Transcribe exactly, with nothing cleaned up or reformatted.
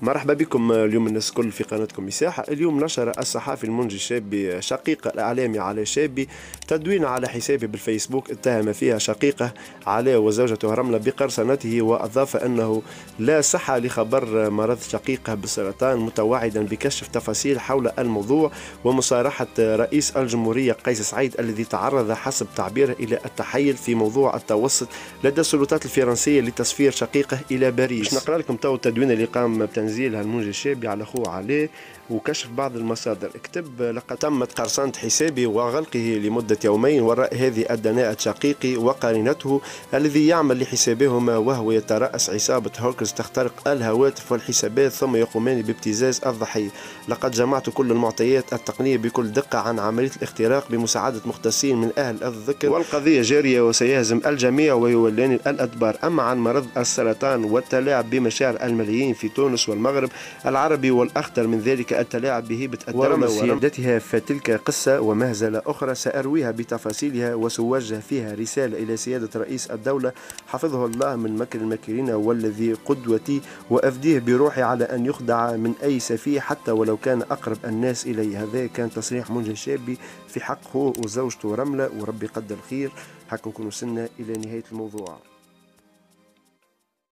مرحبا بكم اليوم الناس الكل في قناتكم مساحة. اليوم نشر الصحافي المنجي الشابي شقيقة الإعلامي علاء شابي تدوين على حسابه بالفيسبوك اتهم فيها شقيقه علاء وزوجته رملة بقرصنته، وأضاف أنه لا صحة لخبر مرض شقيقه بالسرطان، متوعدا بكشف تفاصيل حول الموضوع ومصارحة رئيس الجمهورية قيس سعيد الذي تعرض حسب تعبيره إلى التحيل في موضوع التوسط لدى السلطات الفرنسية لتسفير شقيقه إلى باريس. باش نقرأ لكم تو التدوين اللي قام بتنزيلها المنجي الشابي على أخوه علاء وكشف بعض المصادر. اكتب: لقد تمت قرصنة حسابي وغلقه لمدة يومين وراء هذه الدناءة شقيقي وقرينته الذي يعمل لحسابهما، وهو يترأس عصابة هوكرز تخترق الهواتف والحسابات ثم يقومان بابتزاز الضحية. لقد جمعت كل المعطيات التقنية بكل دقة عن عملية الاختراق بمساعدة مختصين من أهل الذكر، والقضية جارية وسيهزم الجميع ويولاني الأدبار. أما عن مرض السرطان والتلاعب بمشاعر الملايين في تونس والمغرب العربي والأخطر من ذلك التلاعب بهيبة الدولة وسيادتها، فتلك قصة ومهزلة أخرى سأرويها بتفاصيلها وسوجه فيها رسالة إلى سيادة رئيس الدولة حفظه الله من مكر الماكرين والذي قدوتي، وأفديه بروحي على أن يخدع من أي سفيه حتى ولو كان أقرب الناس إليه. هذا كان تصريح منجي الشابي في حق أخوه وزوجته رملة، وربي قدر خير. هكا نكون وصلنا إلى نهاية الموضوع.